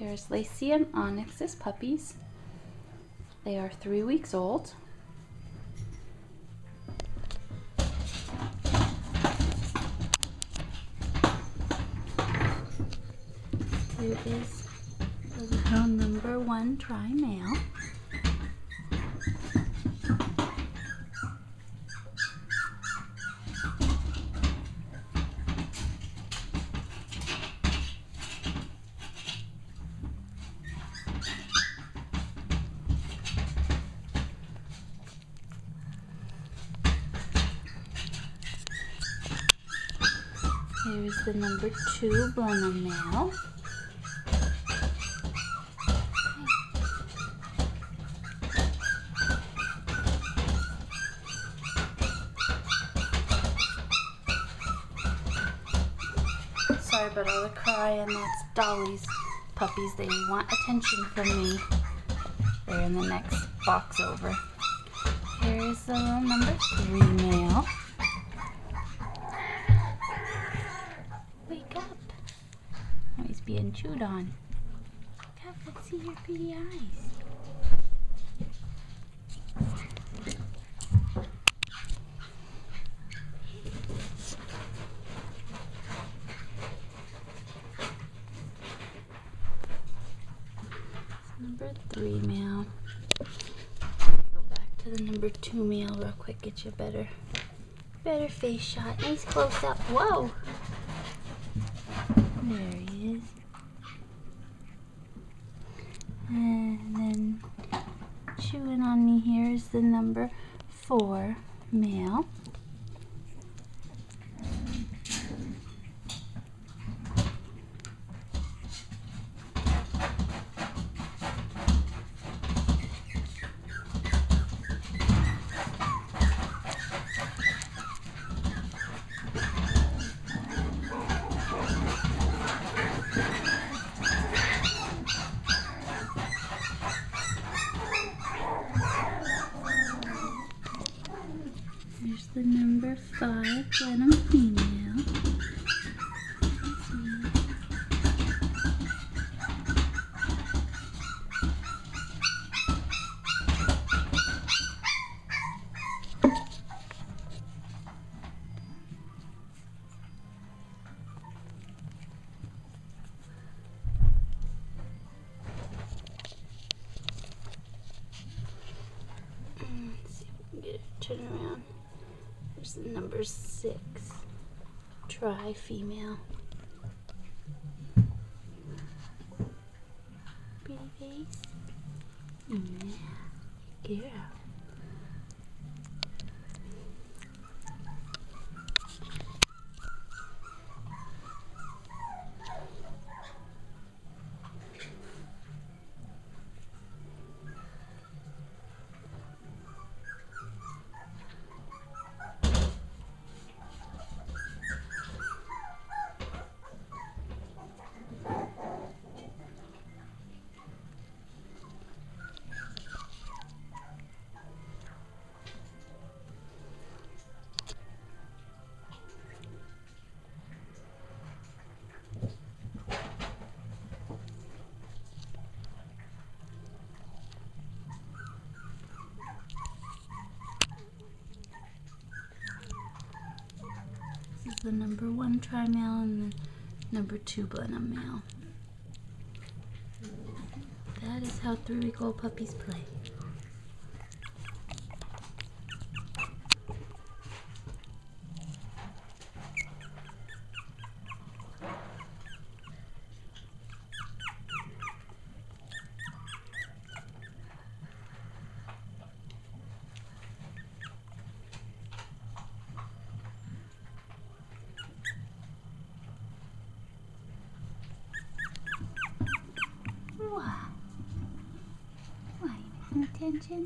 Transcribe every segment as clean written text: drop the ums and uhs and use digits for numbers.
Here's Laci Onyx's puppies. They are 3 weeks old. Here is the little number 1 tri-male. Here's the number 2 Blenheim male. Sorry about all the crying, that's Dolly's puppies. They want attention from me. They're in the next box over. Here's the little number 3 male. Wake up. Oh, he's being chewed on. Wake up, let's see your pretty eyes. Number 3 male. Go back to the number 2 male real quick, get you a better face shot. Nice close up. Whoa! There he is. And then chewing on me here is the number 4 male. Here's the number 5 Blenheim female. Let's see if we can get it to turn around. There's the number 6 tri-female. Pretty face. Yeah, girl. This is the number 1 tri-male and the number 2 Blenheim male. That is how 3-week-old puppies play. Why? Paying attention?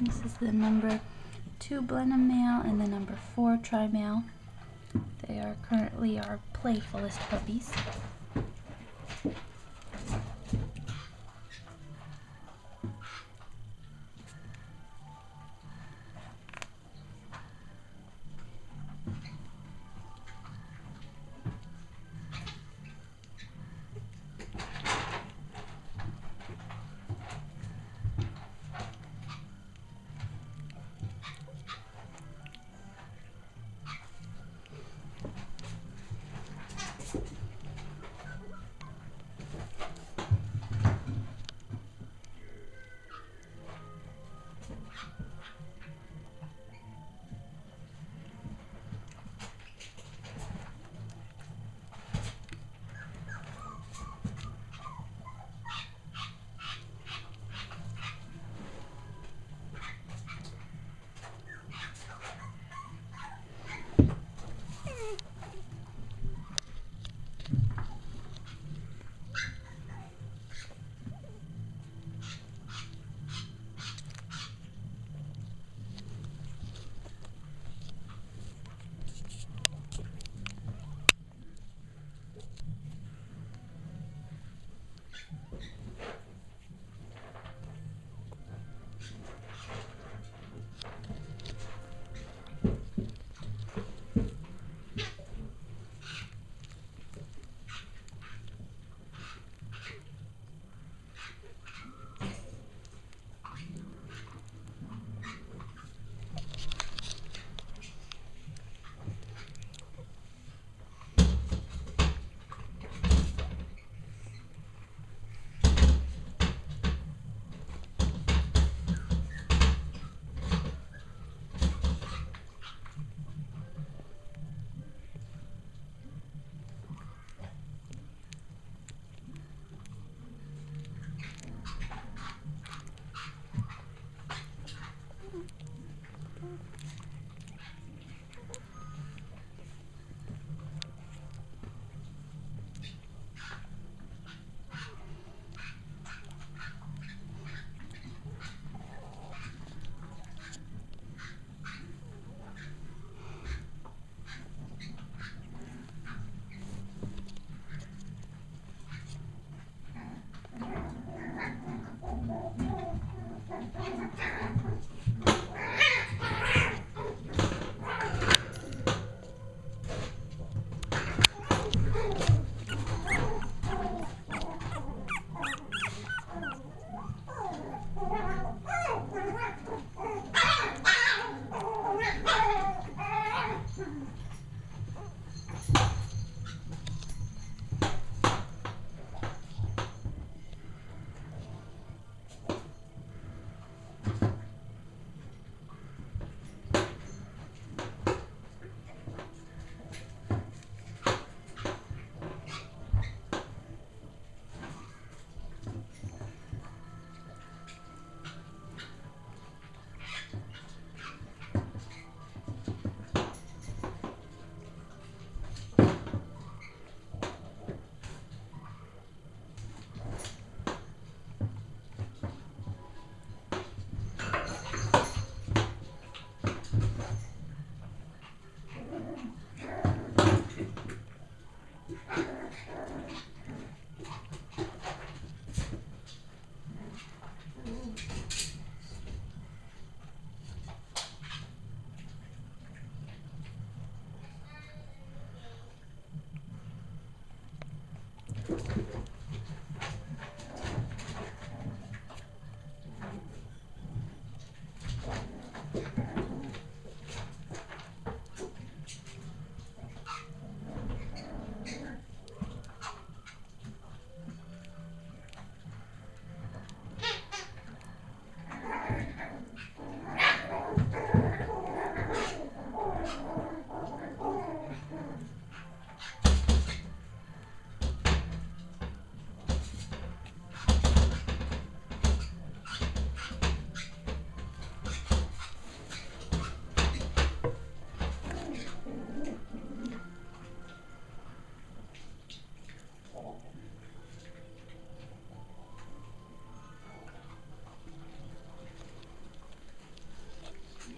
This is the number 2 Blenheim male and the number 4 tri-male. They are currently our playfulest puppies.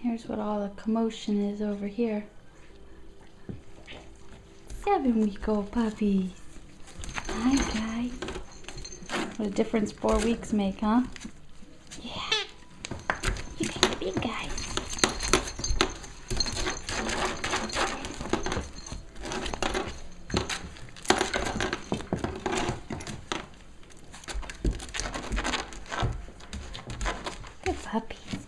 Here's what all the commotion is over here. 7-week-old puppies. Hi, guys. What a difference 4 weeks make, huh? Yeah. You guys are big guys. Good puppies.